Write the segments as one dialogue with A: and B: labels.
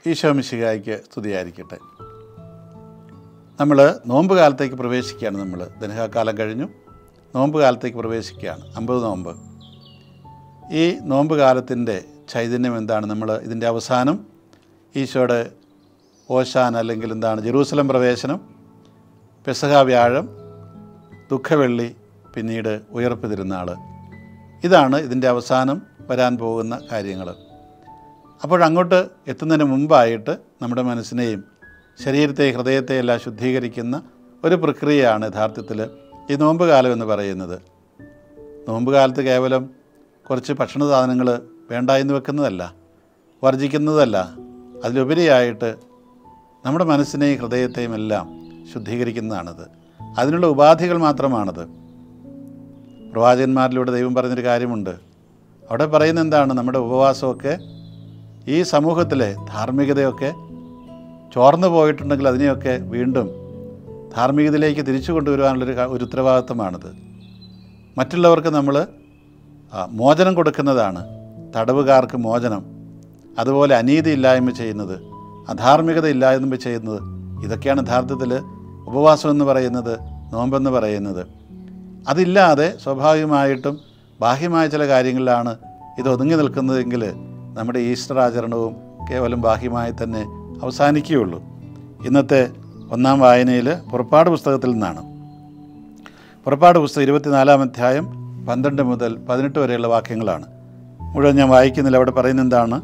A: ഈശോ മിശിഹായ്ക്ക് സ്തുതിയായിരിക്കട്ടെ. നമ്മൾ നോമ്പ് കാലത്തേക്ക് പ്രവേശിക്കുകയാണ്. നമ്മൾ ദനഹക്കാലം കഴിഞ്ഞു നോമ്പ് കാലത്തേക്ക് പ്രവേശിക്കുകയാണ്. 50 നോമ്പ്. ഈ നോമ്പ് കാലത്തിൻ്റെ ചൈതന്യം എന്താണ്? നമ്മൾ ഇതിൻ്റെ അവസാനം ഈശോയുടെ ഓശാന അല്ലെങ്കിൽ എന്താണ് ജെറൂസലം പ്രവേശനം, പെസഹ വ്യാഴം, ദുഃഖവെള്ളി, പിന്നീട് ഉയർപ്പ് തിരുനാൾ. ഇതാണ് ഇതിൻ്റെ അവസാനം വരാൻ പോകുന്ന കാര്യങ്ങൾ. അപ്പോഴങ്ങോട്ട് എത്തുന്നതിന് മുമ്പായിട്ട് നമ്മുടെ മനസ്സിനെയും ശരീരത്തെയും ഹൃദയത്തെയും എല്ലാം ശുദ്ധീകരിക്കുന്ന ഒരു പ്രക്രിയയാണ് യഥാർത്ഥത്തിൽ ഈ നോമ്പ് കാലം എന്ന് പറയുന്നത്. നോമ്പ് കാലത്ത് കേവലം കുറച്ച് ഭക്ഷണ സാധനങ്ങൾ വേണ്ട എന്ന് വെക്കുന്നതല്ല, വർജിക്കുന്നതല്ല. അതിലുപരിയായിട്ട് നമ്മുടെ മനസ്സിനെയും ഹൃദയത്തെയും എല്ലാം ശുദ്ധീകരിക്കുന്നതാണത്. അതിനുള്ള ഉപാധികൾ മാത്രമാണത്. പ്രവാചകന്മാരിലൂടെ ദൈവം പറഞ്ഞൊരു കാര്യമുണ്ട്. അവിടെ പറയുന്നത് എന്താണ്? നമ്മുടെ ഉപവാസമൊക്കെ ഈ സമൂഹത്തിലെ ധാർമ്മികതയൊക്കെ ചോർന്നു പോയിട്ടുണ്ടെങ്കിൽ അതിനെയൊക്കെ വീണ്ടും ധാർമ്മികതയിലേക്ക് തിരിച്ചു കൊണ്ടുവരുവാനുള്ളൊരു ഉത്തരവാദിത്വമാണിത്. മറ്റുള്ളവർക്ക് നമ്മൾ മോചനം കൊടുക്കുന്നതാണ്. തടവുകാർക്ക് മോചനം, അതുപോലെ അനീതി ഇല്ലായ്മ ചെയ്യുന്നത്, അധാർമികത ഇല്ലായ്മ ചെയ്യുന്നത്, ഇതൊക്കെയാണ് യഥാർത്ഥത്തിൽ ഉപവാസം എന്ന് പറയുന്നത്, നോമ്പെന്ന് പറയുന്നത്. അതില്ലാതെ സ്വാഭാവികമായിട്ടും ബാഹ്യമായ ചില കാര്യങ്ങളിലാണ് ഇത് ഒതുങ്ങി നിൽക്കുന്നതെങ്കിൽ നമ്മുടെ ഈസ്റ്റർ ആചരണവും കേവലം ബാഹ്യമായി തന്നെ അവസാനിക്കുകയുള്ളൂ. ഇന്നത്തെ ഒന്നാം വായനയിൽ പുറപ്പാട് പുസ്തകത്തിൽ നിന്നാണ്. പുറപ്പാട് പുസ്തകം 24-ാം അധ്യായം 12 മുതൽ 18 വരെയുള്ള വാക്യങ്ങളാണ്. മുഴുവൻ ഞാൻ വായിക്കുന്നില്ല. അവിടെ പറയുന്നത് എന്താണ്?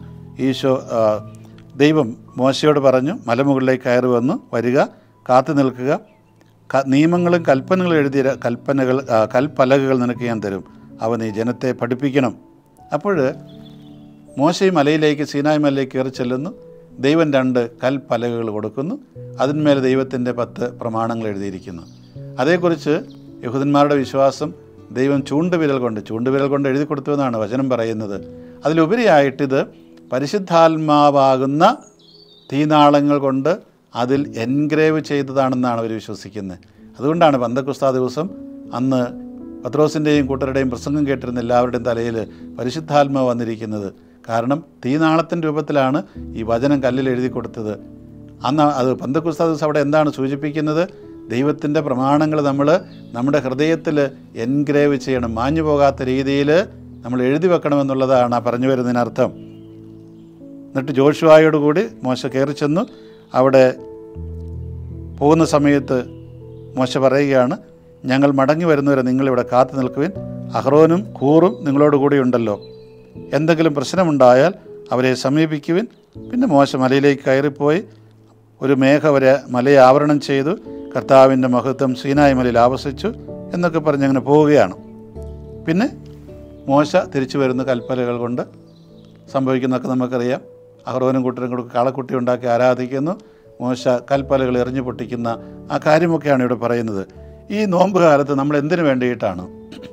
A: ദൈവം മോശയോട് പറഞ്ഞു, മലമുകളിലേക്ക് കയറി വന്നു വരിക, കാത്തു നിൽക്കുക, നിയമങ്ങളും കൽപ്പനകളും എഴുതിയ കൽപ്പലകകൾ നിനക്ക് ഞാൻ തരും, അവ നീ ജനത്തെ പഠിപ്പിക്കണം. അപ്പോൾ മോശ മലയിലേക്ക്, സീനായ് മലയിലേക്ക് കയറി ചെല്ലുന്നു. ദൈവം 2 കൽപ്പലകകൾ കൊടുക്കുന്നു. അതിന്മേൽ ദൈവത്തിൻ്റെ 10 പ്രമാണങ്ങൾ എഴുതിയിരിക്കുന്നു. അതേക്കുറിച്ച് യഹൂദന്മാരുടെ വിശ്വാസം ദൈവം ചൂണ്ടുവിരൽ കൊണ്ട് എഴുതി കൊടുത്തുവെന്നാണ് വചനം പറയുന്നത്. അതിലുപരിയായിട്ടിത് പരിശുദ്ധാത്മാവാകുന്ന തീനാളങ്ങൾ കൊണ്ട് അതിൽ എൻഗ്രേവ് ചെയ്തതാണെന്നാണ് അവർ വിശ്വസിക്കുന്നത്. അതുകൊണ്ടാണ് പന്തക്കുസ്താ ദിവസം അന്ന് പത്രോസിൻ്റെയും കൂട്ടരുടെയും പ്രസംഗം കേട്ടിരുന്ന എല്ലാവരുടെയും തലയിൽ പരിശുദ്ധാത്മാവ് വന്നിരിക്കുന്നത്. കാരണം തീനാളത്തിൻ്റെ രൂപത്തിലാണ് ഈ വചനം കല്ലിൽ എഴുതി കൊടുത്തത്. അന്ന് അത് പന്തക്കുസ്താ ദിവസം അവിടെ എന്താണ് സൂചിപ്പിക്കുന്നത്? ദൈവത്തിൻ്റെ പ്രമാണങ്ങൾ നമ്മൾ നമ്മുടെ ഹൃദയത്തിൽ എൻഗ്രേവ് ചെയ്യണം, മാഞ്ഞു പോകാത്ത രീതിയിൽ നമ്മൾ എഴുതി വെക്കണമെന്നുള്ളതാണ് ആ പറഞ്ഞു വരുന്നതിനർത്ഥം. എന്നിട്ട് ജോഷുവായോടുകൂടി മോശ കയറി ചെന്നു. അവിടെ പോകുന്ന സമയത്ത് മോശ പറയുകയാണ്, ഞങ്ങൾ മടങ്ങി വരുന്നവരെ നിങ്ങളിവിടെ കാത്തു നിൽക്കുവിൻ, അഹ്റോനും ഹൂറും നിങ്ങളോട് കൂടി ഉണ്ടല്ലോ, എന്തെങ്കിലും പ്രശ്നമുണ്ടായാൽ അവരെ സമീപിക്കുവിൻ. പിന്നെ മോശ മലയിലേക്ക് കയറിപ്പോയി ഒരു മലയെ ആവരണം ചെയ്തു, കർത്താവിൻ്റെ മഹത്വം സീനായ് മലയിൽ ആവസിച്ചു എന്നൊക്കെ പറഞ്ഞ് അങ്ങനെ പോവുകയാണ്. പിന്നെ മോശ തിരിച്ചു വരുന്ന കൽപ്പലകൾ കൊണ്ട് സംഭവിക്കുന്നതൊക്കെ നമുക്കറിയാം. അഹ്റോനും കൂട്ടരും കൂടെ കാളക്കുട്ടി ഉണ്ടാക്കി ആരാധിക്കുന്നു. മോശ കൽപ്പലകൾ എറിഞ്ഞു പൊട്ടിക്കുന്ന ആ കാര്യമൊക്കെയാണ് ഇവിടെ പറയുന്നത്. ഈ നോമ്പ് കാലത്ത് നമ്മൾ എന്തിനു വേണ്ടിയിട്ടാണ്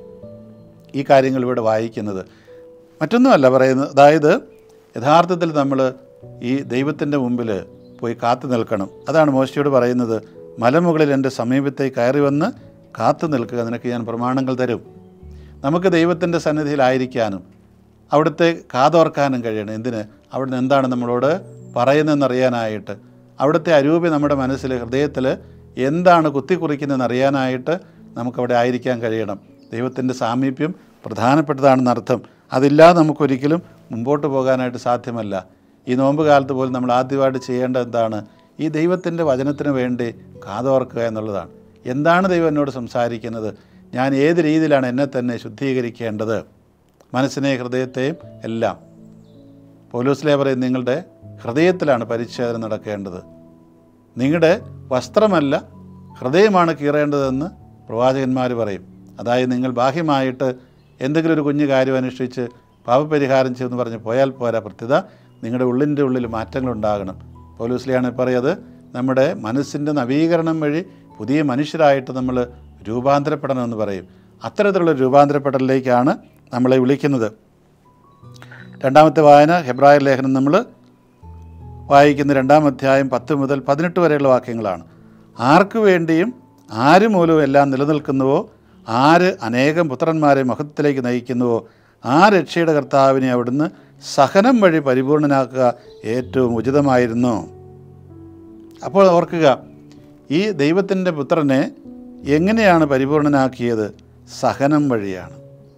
A: ഈ കാര്യങ്ങൾ ഇവിടെ വായിക്കുന്നത്? മറ്റൊന്നുമല്ല പറയുന്നത്. അതായത് യഥാർത്ഥത്തിൽ നമ്മൾ ഈ ദൈവത്തിൻ്റെ മുമ്പിൽ പോയി കാത്തു നിൽക്കണം. അതാണ് മോശയോട് പറയുന്നത്, മലമുകളിൽ എൻ്റെ സമീപത്തേക്ക് കയറി വന്ന് കാത്തു നിൽക്കുക, നിനക്ക് ഞാൻ പ്രമാണങ്ങൾ തരും. നമുക്ക് ദൈവത്തിൻ്റെ സന്നിധിയിലായിരിക്കാനും അവിടുത്തെ കാതോർക്കാനും കഴിയണം. എന്തിന്? അവിടുന്ന് എന്താണ് നമ്മളോട് പറയുന്നതെന്നറിയാനായിട്ട്, അവിടുത്തെ അരൂപി നമ്മുടെ മനസ്സിൽ ഹൃദയത്തിൽ എന്താണ് കുത്തിക്കുറിക്കുന്നതെന്ന് അറിയാനായിട്ട് നമുക്കവിടെ ആയിരിക്കാൻ കഴിയണം. ദൈവത്തിൻ്റെ സാമീപ്യം പ്രധാനപ്പെട്ടതാണെന്നർത്ഥം. അതില്ലാതെ നമുക്കൊരിക്കലും മുമ്പോട്ട് പോകാനായിട്ട് സാധ്യമല്ല. ഈ നോമ്പ് കാലത്ത് പോലും നമ്മൾ ആദ്യമായിട്ട് ചെയ്യേണ്ടത് എന്താണ്? ഈ ദൈവത്തിൻ്റെ വചനത്തിന് വേണ്ടി കാതോർക്കുക എന്നുള്ളതാണ്. എന്താണ് ദൈവം എന്നോട് സംസാരിക്കുന്നത്? ഞാൻ ഏത് രീതിയിലാണ് എന്നെ തന്നെ ശുദ്ധീകരിക്കേണ്ടത്? മനസ്സിനെയും ഹൃദയത്തെയും എല്ലാം. പൗലോസ്ലീഹ പറയും, നിങ്ങളുടെ ഹൃദയത്തിലാണ് പരിച്ഛേദന നടക്കേണ്ടത്. നിങ്ങളുടെ വസ്ത്രമല്ല ഹൃദയമാണ് കീറേണ്ടതെന്ന് പ്രവാചകന്മാർ പറയും. അതായത് നിങ്ങൾ ബാഹ്യമായിട്ട് എന്തെങ്കിലും ഒരു കുഞ്ഞു കാര്യം അനുഷ്ഠിച്ച് പാപപരിഹാരം ചെയ്യുമെന്ന് പറഞ്ഞ് പോയാൽ പോരാ. പ്രത്യേകത നിങ്ങളുടെ ഉള്ളിൽ മാറ്റങ്ങളുണ്ടാകണം. പൗലോസ്ലീഹയാണ് പറയുന്നത്, നമ്മുടെ മനസ്സിൻ്റെ നവീകരണം വഴി പുതിയ മനുഷ്യരായിട്ട് നമ്മൾ രൂപാന്തരപ്പെടണമെന്ന് പറയും. അത്തരത്തിലുള്ള രൂപാന്തരപ്പെടലിലേക്കാണ് നമ്മളെ വിളിക്കുന്നത്. രണ്ടാമത്തെ വായന ഹെബ്രായർ ലേഖനം നമ്മൾ വായിക്കുന്ന 2-ാം അധ്യായം 10 മുതൽ 18 വരെയുള്ള വാക്യങ്ങളാണ്. ആർക്കു വേണ്ടിയും ആര് മൂലവും എല്ലാം നിലനിൽക്കുന്നുവോ, ആര് അനേകം പുത്രന്മാരെ മഹത്വത്തിലേക്ക് നയിക്കുന്നുവോ, ആ രക്ഷയുടെ കർത്താവിനെ അവിടുന്ന് സഹനം വഴി പരിപൂർണനാക്കുക ഏറ്റവും ഉചിതമായിരുന്നു. അപ്പോൾ ഓർക്കുക, ഈ ദൈവത്തിൻ്റെ പുത്രനെ എങ്ങനെയാണ് പരിപൂർണനാക്കിയത്? സഹനം വഴിയാണ്.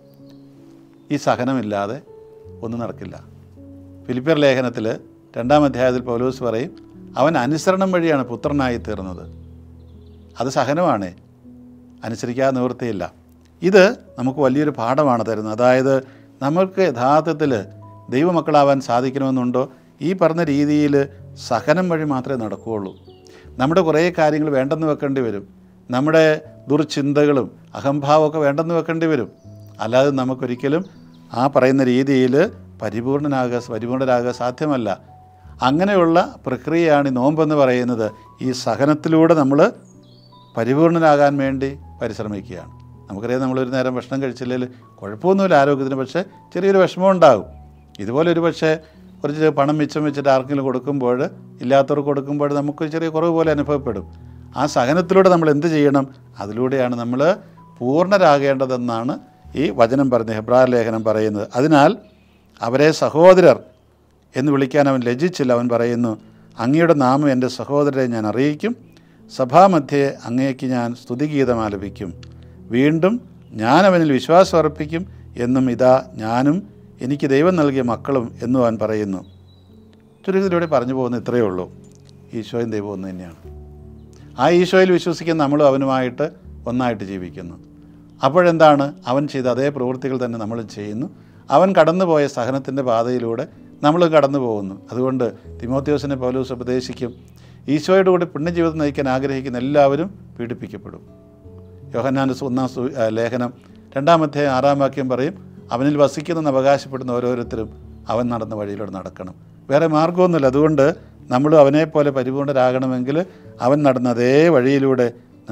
A: ഈ സഹനമില്ലാതെ ഒന്നും നടക്കില്ല. ഫിലിപ്പിയർ ലേഖനത്തിൽ 2-ാം അധ്യായത്തിൽ പൗലോസ് പറയും, അവൻ അനുസരണം വഴിയാണ് പുത്രനായി തീർന്നത്. അത് സഹനമാണ്, അനുസരിക്കാതെ നിവൃത്തിയില്ല. ഇത് നമുക്ക് വലിയൊരു പാഠമാണ് തരുന്നത്. അതായത് നമുക്ക് യഥാർത്ഥത്തിൽ ദൈവമക്കളാവാൻ സാധിക്കണമെന്നുണ്ടോ, ഈ പറഞ്ഞ രീതിയിൽ സഹനം വഴി മാത്രമേ നടക്കുകയുള്ളൂ. നമ്മുടെ കുറേ കാര്യങ്ങൾ വേണ്ടെന്ന് വെക്കേണ്ടി വരും. നമ്മുടെ ദുർചിന്തകളും അഹംഭാവമൊക്കെ വേണ്ടെന്ന് വെക്കേണ്ടി വരും. അല്ലാതെ നമുക്കൊരിക്കലും ആ പറയുന്ന രീതിയിൽ പരിപൂർണരാകുക സാധ്യമല്ല. അങ്ങനെയുള്ള പ്രക്രിയയാണ് ഈ നോമ്പെന്ന് പറയുന്നത്. ഈ സഹനത്തിലൂടെ നമ്മൾ പരിപൂർണനാകാൻ വേണ്ടി പരിശ്രമിക്കുകയാണ്. നമുക്കറിയാം, നമ്മളൊരു നേരം ഭക്ഷണം കഴിച്ചില്ലെങ്കിൽ കുഴപ്പമൊന്നുമില്ല ആരോഗ്യത്തിന്, പക്ഷേ ചെറിയൊരു വിഷമം ഉണ്ടാകും. ഇതുപോലെ ഒരു പക്ഷേ കുറച്ച് പണം മിച്ചം വെച്ചിട്ട് ആർക്കെങ്കിലും കൊടുക്കുമ്പോൾ, ഇല്ലാത്തവർക്ക് കൊടുക്കുമ്പോൾ നമുക്ക് ചെറിയ കുറവ് പോലെ അനുഭവപ്പെടും. ആ സഹനത്തിലൂടെ നമ്മൾ എന്ത് ചെയ്യണം? അതിലൂടെയാണ് നമ്മൾ പൂർണ്ണരാകേണ്ടതെന്നാണ് ഈ വചനം പറഞ്ഞ് ഹെബ്രായർ ലേഖനം പറയുന്നത്. അതിനാൽ അവരെ സഹോദരർ എന്ന് വിളിക്കാൻ അവൻ ലജ്ജിച്ചില്ല. അവൻ പറയുന്നു, അങ്ങയുടെ നാമം എൻ്റെ സഹോദരരെ ഞാൻ അറിയിക്കും, സഭാമധ്യേ അങ്ങേക്ക് ഞാൻ സ്തുതിഗീതം ആലപിക്കും. വീണ്ടും ഞാൻ അവനിൽ വിശ്വാസം അർപ്പിക്കും എന്നും ഇതാ ഞാനും എനിക്ക് ദൈവം നൽകിയ മക്കളും എന്നും അവൻ പറയുന്നു. ചുരുക്കത്തിലൂടെ പറഞ്ഞു പോകുന്ന ഇത്രയേ ഉള്ളൂ. ഈശോയും ദൈവം ഒന്ന് തന്നെയാണ്. ആ ഈശോയിൽ വിശ്വസിക്കുന്ന നമ്മളും അവനുമായിട്ട് ഒന്നായിട്ട് ജീവിക്കുന്നു. അപ്പോഴെന്താണ്? അവൻ ചെയ്ത അതേ പ്രവൃത്തികൾ തന്നെ നമ്മളും ചെയ്യുന്നു. അവൻ കടന്നുപോയ സഹനത്തിൻ്റെ പാതയിലൂടെ നമ്മളും കടന്നു പോകുന്നു. അതുകൊണ്ട് തിമോത്തിയോസിനെ പൗലോസ് ഉപദേശിക്കും, ഈശോയുടെ കൂടെ പുണ്യജീവിതം നയിക്കാൻ ആഗ്രഹിക്കുന്ന എല്ലാവരും പീഡിപ്പിക്കപ്പെടും. യോഹന്നാൻ്റെ 1-ാം ലേഖനം 2-ാം അധ്യായം 6-ാം വാക്യം പറയും, അവനിൽ വസിക്കുന്നെന്ന് അവകാശപ്പെടുന്ന ഓരോരുത്തരും അവൻ നടന്ന വഴിയിലൂടെ നടക്കണം. വേറെ മാർഗമൊന്നുമില്ല. അതുകൊണ്ട് നമ്മൾ അവനെപ്പോലെ പരിപൂർണരാകണമെങ്കിൽ അവൻ നടന്ന അതേ വഴിയിലൂടെ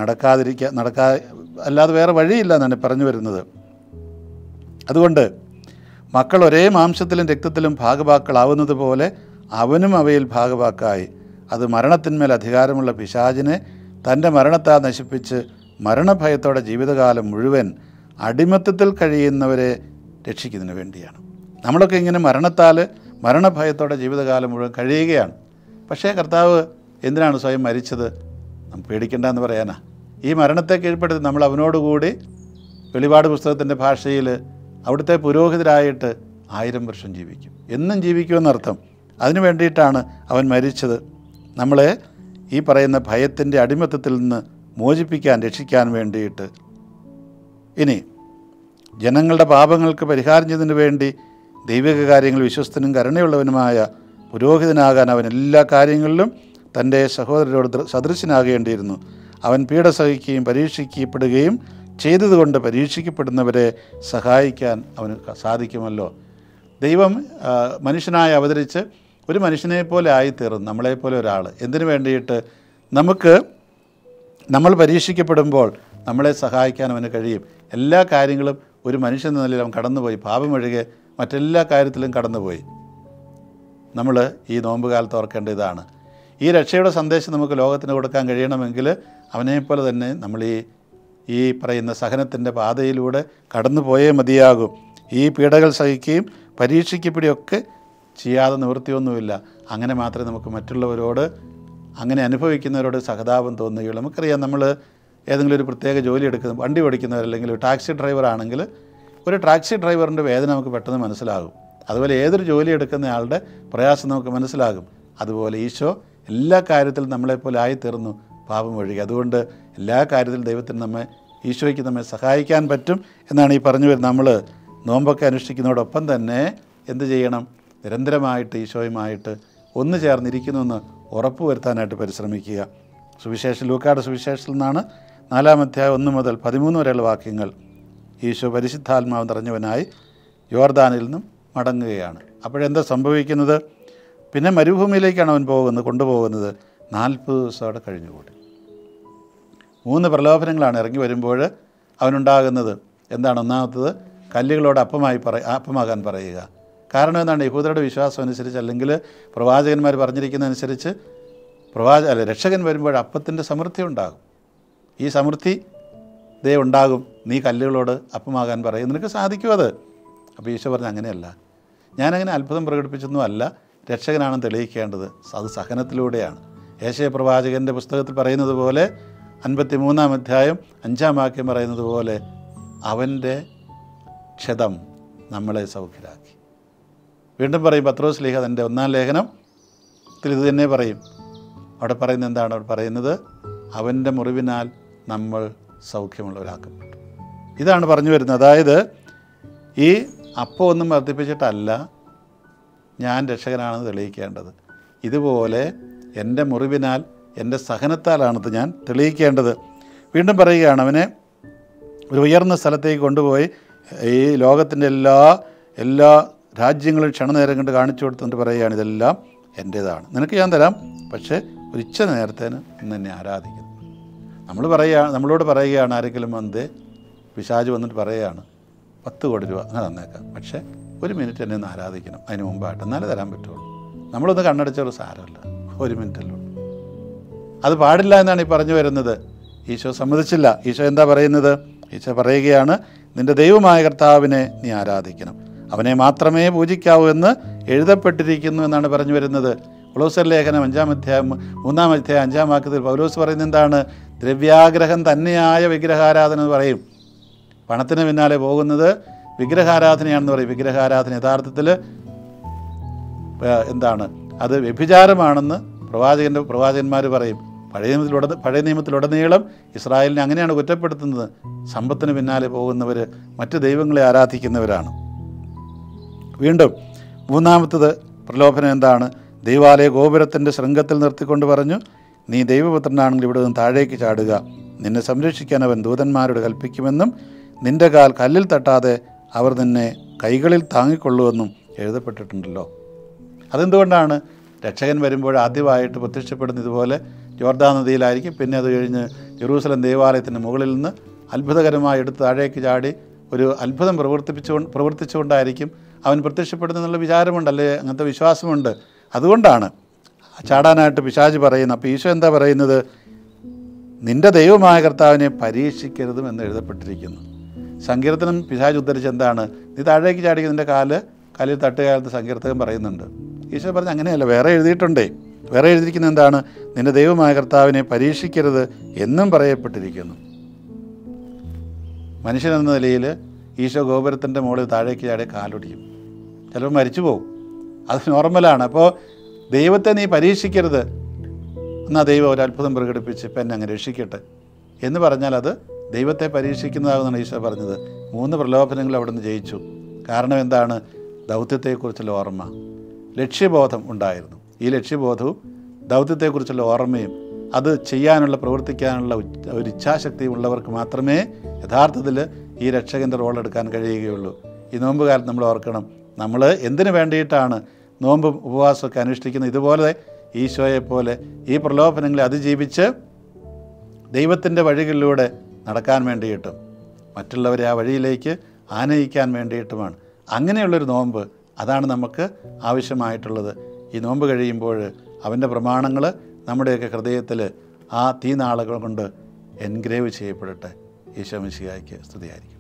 A: അല്ലാതെ വേറെ വഴിയില്ല എന്നാണ് പറഞ്ഞു വരുന്നത്. അതുകൊണ്ട് മക്കൾ ഒരേ മാംസത്തിലും രക്തത്തിലും ഭാഗവാക്കളാവുന്നത് പോലെ അവനും അവയിൽ ഭാഗവാക്കായി. അത് മരണത്തിന്മേൽ അധികാരമുള്ള പിശാചിനെ തൻ്റെ മരണത്താൽ നശിപ്പിച്ച് മരണഭയത്തോടെ ജീവിതകാലം മുഴുവൻ അടിമത്തത്തിൽ കഴിയുന്നവരെ രക്ഷിക്കുന്നതിന് വേണ്ടിയാണ്. നമ്മളൊക്കെ ഇങ്ങനെ മരണഭയത്തോടെ ജീവിതകാലം മുഴുവൻ കഴിയുകയാണ്. പക്ഷേ കർത്താവ് എന്തിനാണ് സ്വയം മരിച്ചത്? നാം പേടിക്കേണ്ടെന്ന് പറയാനാ. ഈ മരണത്തെ കീഴ്പ്പെടുത്തി നമ്മൾ അവനോടുകൂടി വെളിപാട് പുസ്തകത്തിൻ്റെ ഭാഷയിൽ അവിടുത്തെ പുരോഹിതരായിട്ട് 1000 വർഷം ജീവിക്കും, എന്നും ജീവിക്കുമെന്നർത്ഥം. അതിനു വേണ്ടിയിട്ടാണ് അവൻ മരിച്ചത്, നമ്മളെ ഈ പറയുന്ന ഭയത്തിൻ്റെ അടിമത്തത്തിൽ നിന്ന് മോചിപ്പിക്കാൻ, രക്ഷിക്കാൻ വേണ്ടിയിട്ട്. ഇനി ജനങ്ങളുടെ പാപങ്ങൾക്ക് പരിഹാരം ചെയ്തതിനു വേണ്ടി ദൈവിക കാര്യങ്ങൾ വിശ്വസ്തനും കരുണയുള്ളവനുമായ പുരോഹിതനാകാൻ അവൻ എല്ലാ കാര്യങ്ങളിലും തൻ്റെ സഹോദരരോട് സദൃശനാകേണ്ടിയിരുന്നു. അവൻ പീഡ സഹിക്കുകയും പരീക്ഷിക്കപ്പെടുകയും ചെയ്തതുകൊണ്ട് പരീക്ഷിക്കപ്പെടുന്നവരെ സഹായിക്കാൻ അവന് സാധിക്കുമല്ലോ. ദൈവം മനുഷ്യനായി അവതരിച്ച് ഒരു മനുഷ്യനെപ്പോലെ ആയിത്തീർന്നു, നമ്മളെപ്പോലെ ഒരാൾ. എന്തിനു വേണ്ടിയിട്ട്? നമ്മൾ പരീക്ഷിക്കപ്പെടുമ്പോൾ നമ്മളെ സഹായിക്കാൻ അവന് കഴിയും. എല്ലാ കാര്യങ്ങളും ഒരു മനുഷ്യൻ എന്ന നിലയിൽ അവൻ കടന്നുപോയി. പാപമൊഴികെ മറ്റെല്ലാ കാര്യത്തിലും കടന്നുപോയി. നമ്മൾ ഈ നോമ്പ് കാലത്ത് ഓർക്കേണ്ട ഇതാണ്. ഈ രക്ഷയുടെ സന്ദേശം നമുക്ക് ലോകത്തിന് കൊടുക്കാൻ കഴിയണമെങ്കിൽ അവനെപ്പോലെ തന്നെ നമ്മൾ ഈ പറയുന്ന സഹനത്തിൻ്റെ പാതയിലൂടെ കടന്നു പോയേ മതിയാകും. ഈ പീഡകൾ സഹിക്കുകയും പരീക്ഷിക്കപ്പെടുകയൊക്കെ ചെയ്യാതെ നിവൃത്തിയൊന്നുമില്ല. അങ്ങനെ മാത്രമേ നമുക്ക് മറ്റുള്ളവരോട്, അങ്ങനെ അനുഭവിക്കുന്നവരോട് സഹതാപം തോന്നുകയുള്ളൂ. നമുക്കറിയാം, നമ്മൾ ഏതെങ്കിലും ഒരു പ്രത്യേക ജോലി എടുക്കുന്ന വണ്ടി ഓടിക്കുന്നവർ, അല്ലെങ്കിൽ ഒരു ടാക്സി ഡ്രൈവർ ആണെങ്കിൽ ഒരു ടാക്സി ഡ്രൈവറിൻ്റെ വേദന നമുക്ക് പെട്ടെന്ന് മനസ്സിലാകും. അതുപോലെ ഏതൊരു ജോലി എടുക്കുന്ന ആളുടെ പ്രയാസം നമുക്ക് മനസ്സിലാകും. അതുപോലെ ഈശോ എല്ലാ കാര്യത്തിലും നമ്മളെപ്പോലെ ആയിത്തീർന്നു പാപം ഒഴികെ. അതുകൊണ്ട് എല്ലാ കാര്യത്തിലും ദൈവത്തിന് ഈശോയ്ക്ക് നമ്മെ സഹായിക്കാൻ പറ്റും എന്നാണ് ഈ പറഞ്ഞു വരുന്നത്. നമ്മൾ നോമ്പൊക്കെ അനുഷ്ഠിക്കുന്നതോടൊപ്പം തന്നെ എന്ത് ചെയ്യണം? നിരന്തരമായിട്ട് ഈശോയുമായിട്ട് ഒന്ന് ചേർന്നിരിക്കുന്നുവെന്ന് ഉറപ്പ് വരുത്താനായിട്ട് പരിശ്രമിക്കുക. ലൂക്കായുടെ സുവിശേഷത്തിൽ നിന്നാണ് 4-ാം അധ്യായം 1 മുതൽ 13 വരെയുള്ള വാക്യങ്ങൾ. ഈശോ പരിശുദ്ധാത്മാവ് നിറഞ്ഞവനായി യോർദാനിൽ നിന്നും മടങ്ങുകയാണ്. അപ്പോഴെന്താ സംഭവിക്കുന്നത്? പിന്നെ മരുഭൂമിയിലേക്കാണ് അവൻ കൊണ്ടുപോകുന്നത്. 40 ദിവസം അവിടെ കഴിഞ്ഞുകൂടി. 3 പ്രലോഭനങ്ങളാണ് ഇറങ്ങി വരുമ്പോൾ അവനുണ്ടാകുന്നത്. എന്താണ്? ഒന്നാമത്തത്, കല്ലുകളോട് അപ്പമാകാൻ പറയുക. കാരണം എന്താണ്? യഹൂദരുടെ വിശ്വാസം അനുസരിച്ച്, അല്ലെങ്കിൽ പ്രവാചകന്മാർ പറഞ്ഞിരിക്കുന്നതനുസരിച്ച് രക്ഷകൻ വരുമ്പോൾ അപ്പത്തിൻ്റെ സമൃദ്ധി ഉണ്ടാകും. ഈ സമൃദ്ധി ഉണ്ടാകും. നീ കല്ലുകളോട് അപ്പമാകാൻ പറയും, നിനക്ക് സാധിക്കും അത്. അപ്പോൾ ഈശോ പറഞ്ഞു, അങ്ങനെയല്ല, ഞാനങ്ങനെ അത്ഭുതം പ്രകടിപ്പിച്ചൊന്നും അല്ല, രക്ഷകനാണെന്ന് തെളിയിക്കേണ്ടത് അത് സഹനത്തിലൂടെയാണ്. യേശയ്യാ പ്രവാചകൻ്റെ പുസ്തകത്തിൽ പറയുന്നത് പോലെ 53-ാം അധ്യായം 5-ാം വാക്യം പറയുന്നത് പോലെ അവൻ്റെ ക്ഷതം നമ്മളെ സൗഖ്യരാക്കി. വീണ്ടും പറയും പത്രോസ് ശ്ലീഹ തൻ്റെ 1-ാം ലേഖനത്തിൽ ഇത് തന്നെ പറയും. അവിടെ പറയുന്നത് എന്താണ്? അവിടെ പറയുന്നത് അവൻ്റെ മുറിവിനാൽ നമ്മൾ സൗഖ്യമുള്ളവരാക്കപ്പെട്ടു. ഇതാണ് പറഞ്ഞു വരുന്നത്. അതായത് ഈ അപ്പം ഒന്നും വർദ്ധിപ്പിച്ചിട്ടല്ല ഞാൻ രക്ഷകനാണെന്ന് തെളിയിക്കേണ്ടത്. ഇതുപോലെ എൻ്റെ മുറിവിനാൽ, എൻ്റെ സഹനത്താലാണത് ഞാൻ തെളിയിക്കേണ്ടത്. വീണ്ടും പറയുകയാണ്, അവനെ ഒരു ഉയർന്ന സ്ഥലത്തേക്ക് കൊണ്ടുപോയി ഈ ലോകത്തിൻ്റെ എല്ലാ രാജ്യങ്ങളും ക്ഷണനേരം കൊണ്ട് കാണിച്ചു കൊടുത്തുകൊണ്ട് പറയുകയാണ്, ഇതെല്ലാം എൻ്റേതാണ്, നിനക്ക് ഞാൻ തരാം, പക്ഷേ ഒരു ഇച്ഛ നേരത്തേന് ഇന്ന് എന്നെ ആരാധിക്കുന്നു. നമ്മളോട് പറയുകയാണ് ആരെങ്കിലും വന്ന് പിശാച് വന്നിട്ട് പറയുകയാണ് 10 കോടി രൂപ അങ്ങനെ തന്നേക്കാം, പക്ഷേ 1 മിനിറ്റ് എന്നെ ഒന്ന് ആരാധിക്കണം അതിന് മുമ്പായിട്ട്, എന്നാലേ തരാൻ പറ്റുള്ളൂ. നമ്മളൊന്ന് കണ്ണടച്ചൊരു സാരമല്ല, 1 മിനിറ്റല്ലോ. അത് പാടില്ല എന്നാണ് ഈ പറഞ്ഞു വരുന്നത്. ഈശോ സമ്മതിച്ചില്ല. ഈശോ എന്താ പറയുന്നത്? ഈശോ പറയുകയാണ്, നിൻ്റെ ദൈവമായ കർത്താവിനെ നീ ആരാധിക്കണം, അവനെ മാത്രമേ പൂജിക്കാവൂ എന്ന് എഴുതപ്പെട്ടിരിക്കുന്നു എന്നാണ് പറഞ്ഞു വരുന്നത്. കൊളോസ്യർ ലേഖനം 5-ാം അധ്യായം 3-ാം അധ്യായം 5-ാം വാക്യത്തിൽ പൗലോസ് പറയുന്നത് എന്താണ്? ദ്രവ്യാഗ്രഹം തന്നെയായ വിഗ്രഹാരാധന എന്ന് പറയും. പണത്തിന് പിന്നാലെ പോകുന്നത് വിഗ്രഹാരാധനയാണെന്ന് പറയും. വിഗ്രഹാരാധന യഥാർത്ഥത്തിൽ എന്താണ്? അത് വ്യഭിചാരമാണെന്ന് പ്രവാചകന്മാർ പറയും. പഴയ നിയമത്തിലുടനീളം ഇസ്രായേലിനെ അങ്ങനെയാണ് കുറ്റപ്പെടുത്തുന്നത്. സമ്പത്തിന് പിന്നാലെ പോകുന്നവർ മറ്റ് ദൈവങ്ങളെ ആരാധിക്കുന്നവരാണ്. വീണ്ടും 3-ാമത്തത് പ്രലോഭനം എന്താണ്? ദൈവാലയ ഗോപുരത്തിൻ്റെ ശൃംഗത്തിൽ നിർത്തിക്കൊണ്ട് പറഞ്ഞു, നീ ദൈവപുത്രനാണെങ്കിൽ ഇവിടെ നിന്ന് താഴേക്ക് ചാടുക, നിന്നെ സംരക്ഷിക്കാൻ അവൻ ദൂതന്മാരോട് കൽപ്പിക്കുമെന്നും നിൻ്റെ കാൽ കല്ലിൽ തട്ടാതെ അവർ നിന്നെ കൈകളിൽ താങ്ങിക്കൊള്ളുമെന്നും എഴുതപ്പെട്ടിട്ടുണ്ടല്ലോ. അതെന്തുകൊണ്ടാണ്? രക്ഷകൻ വരുമ്പോൾ ആദ്യമായിട്ട് പ്രത്യക്ഷപ്പെടുന്ന ഇതുപോലെ ജോർദാൻ നദിയിലായിരിക്കും. പിന്നെ അത് കഴിഞ്ഞ് ജെറൂസലം ദേവാലയത്തിൻ്റെ മുകളിൽ നിന്ന് അത്ഭുതകരമായി എടുത്ത് താഴേക്ക് ചാടി ഒരു അത്ഭുതം പ്രവർത്തിച്ചുകൊണ്ടായിരിക്കും അവൻ പ്രത്യക്ഷപ്പെടുന്നുള്ള വിചാരമുണ്ട്, അല്ലേ? അങ്ങനത്തെ വിശ്വാസമുണ്ട്. അതുകൊണ്ടാണ് ചാടാനായിട്ട് പിശാച് പറയുന്നത്. അപ്പോൾ ഈശോ എന്താ പറയുന്നത്? നിൻ്റെ ദൈവമായ കർത്താവിനെ പരീക്ഷിക്കരുതും എന്ന് എഴുതപ്പെട്ടിരിക്കുന്നു. സങ്കീർത്തനം പിശാച് ഉദ്ധരിച്ച് എന്താണ്? നീ താഴേക്ക് ചാടി നിൻ്റെ കാലിൽ തട്ടുകാലത്ത് സങ്കീർത്തകൻ പറയുന്നുണ്ട്. ഈശോ പറഞ്ഞ് അങ്ങനെയല്ല, വേറെ എഴുതിയിട്ടുണ്ടേ. വേറെ എഴുതിയിരിക്കുന്നത് എന്താണ്? നിൻ്റെ ദൈവമായ കർത്താവിനെ പരീക്ഷിക്കരുത് എന്നും പറയപ്പെട്ടിരിക്കുന്നു. മനുഷ്യനെന്ന നിലയിൽ ഈശോ ഗോപുരത്തിൻ്റെ മുകളിൽ താഴേക്ക് ചാടി കാലൊടിയും, ചിലപ്പോൾ മരിച്ചു പോകും. അത് നോർമലാണ്. അപ്പോൾ ദൈവത്തെ നീ പരീക്ഷിക്കരുത്, എന്നാൽ ദൈവം ഒരു അത്ഭുതം പ്രകടിപ്പിച്ച് ഇപ്പം എന്നെ അങ്ങ് രക്ഷിക്കട്ടെ എന്ന് പറഞ്ഞാൽ അത് ദൈവത്തെ പരീക്ഷിക്കുന്നതാകുന്നാണ് ഈശോ പറഞ്ഞത്. 3 പ്രലോഭനങ്ങൾ അവിടെ നിന്ന് ജയിച്ചു. കാരണം എന്താണ്? ദൗത്യത്തെക്കുറിച്ചുള്ള ഓർമ്മ, ലക്ഷ്യബോധം ഉണ്ടായിരുന്നു. ഈ ലക്ഷ്യബോധവും ദൗത്യത്തെക്കുറിച്ചുള്ള ഓർമ്മയും അത് ചെയ്യാനുള്ള, പ്രവർത്തിക്കാനുള്ള ഒരു ഇച്ഛാശക്തിയും ഉള്ളവർക്ക് മാത്രമേ യഥാർത്ഥത്തിൽ ഈ രക്ഷകൻ്റെ റോൾ എടുക്കാൻ കഴിയുകയുള്ളൂ. ഈ നോമ്പ് കാലത്ത് നമ്മൾ ഓർക്കണം, നമ്മൾ എന്തിനു വേണ്ടിയിട്ടാണ് നോമ്പും ഉപവാസമൊക്കെ അനുഷ്ഠിക്കുന്നത്? ഇതുപോലെ ഈശോയെപ്പോലെ ഈ പ്രലോഭനങ്ങളെ അതിജീവിച്ച് ദൈവത്തിൻ്റെ വഴികളിലൂടെ നടക്കാൻ വേണ്ടിയിട്ടും മറ്റുള്ളവരെ ആ വഴിയിലേക്ക് ആനയിക്കാൻ വേണ്ടിയിട്ടുമാണ്. അങ്ങനെയുള്ളൊരു നോമ്പ്, അതാണ് നമുക്ക് ആവശ്യമായിട്ടുള്ളത്. ഈ നോമ്പ് കഴിയുമ്പോൾ അവൻ്റെ പ്രമാണങ്ങൾ നമ്മുടെയൊക്കെ ഹൃദയത്തിൽ ആ തീനാളുകൾ കൊണ്ട് എൻഗ്രേവ് ചെയ്യപ്പെടട്ടെ. ഈശോ മിശിഹായ്ക്ക് സ്തുതിയായിരിക്കും.